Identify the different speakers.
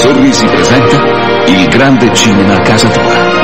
Speaker 1: Sorrisi presenta Il grande cinema a casa tua.